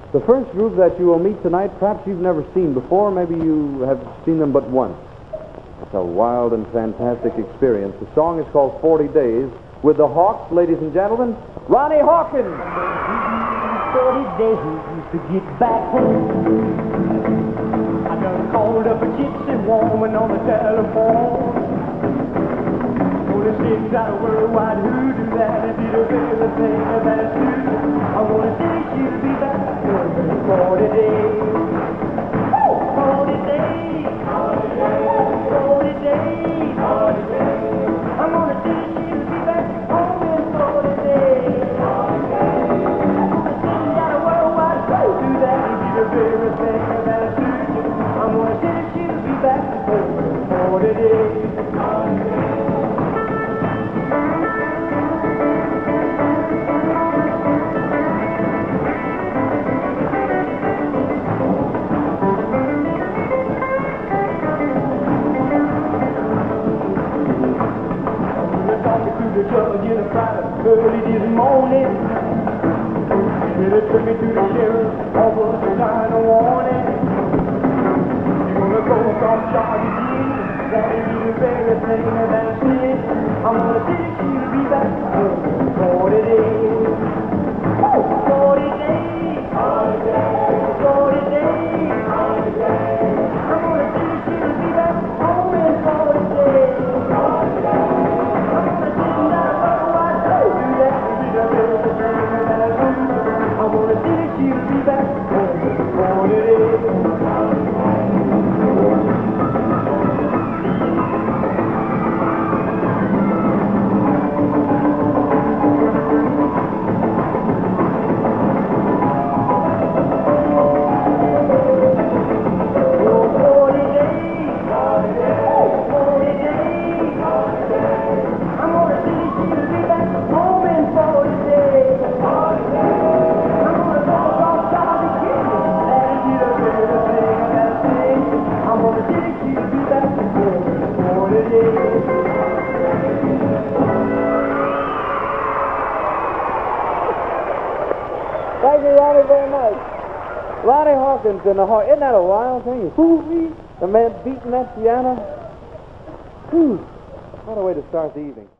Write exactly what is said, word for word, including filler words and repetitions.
The first group that you will meet tonight, perhaps you've never seen before. Maybe you have seen them but once. It's a wild and fantastic experience. The song is called forty days. With the Hawks, ladies and gentlemen, Ronnie Hawkins. forty days to get back home. I done called up a gypsy woman on the telephone. Gonna sing out a worldwide hoodoo that I did a very thing that's true. I wanna say she'll be back in forty days. forty days. forty days. forty days. I'm gonna say she'll be back home in forty days. I'm gonna sing out a worldwide hoodoo that I did a very thing that's true. I'm gonna say she'll be back home in forty days. The judge in a private early this morning. Then it took me to the sheriff's office to sign a warning. You're gonna go from charges in, that ain't the very thing that's it. I'm gonna say she'll be back in forty days. forty days. forty days. forty days. forty days. I'm gonna say she'll be back home in forty days. forty days. I wanna see that she'll be back home in forty days. Thank you, Ronnie, very much. Ronnie Hawkins in the Haw. Isn't that a wild thing? Whoo-wee. The man beating that piano. Whew. What a way to start the evening.